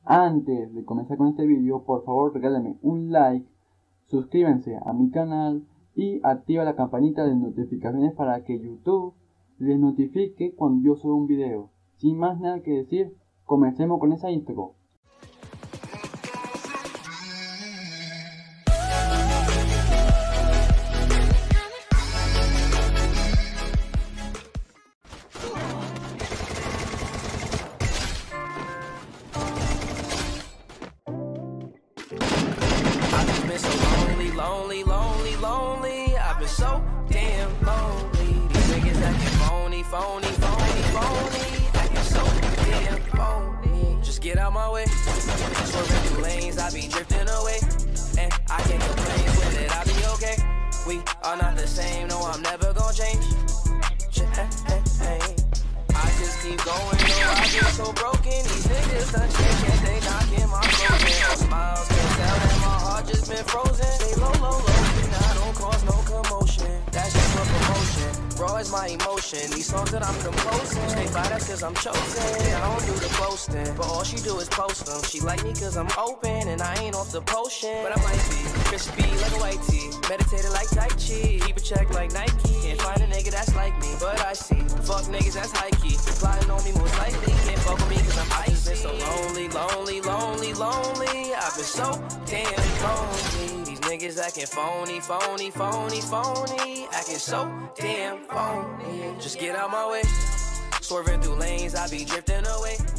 Antes de comenzar con este vídeo, por favor regálenme un like, suscríbanse a mi canal y activa la campanita de notificaciones para que YouTube les notifique cuando yo suba un video. Sin más nada que decir, comencemos con esa intro. Lonely. I've been so damn lonely. These niggas acting phony. Acting so damn phony. Just get out my way. Swerving through lanes, I be drifting away. And I can't complain with it, I be okay. We are not the same, no, I'm never gonna change. I just keep going, no, I get so broken. These niggas done changed, and they knocking my clothes. No smiles, can't tell that my heart just been frozen. Stay low. I don't cause no commotion. That's just for promotion. Raw is my emotion. These songs that I'm composing, stay fly, that's cause I'm chosen. I don't do the boasting, but all she do is post them. She like me cause I'm open and I ain't off the potion. But I might be crispy like a white tee, meditated like Tai Chi, keep a check like Nike. Can't find a nigga that's like me, but I see fuck niggas that's high key. Plotting on me most likely, can't fuck with me cause I'm icy. I've been so lonely. I've been so damn lonely. These niggas acting phony. Acting so damn phony. Just get out my way. Swerving through lanes, I be drifting away.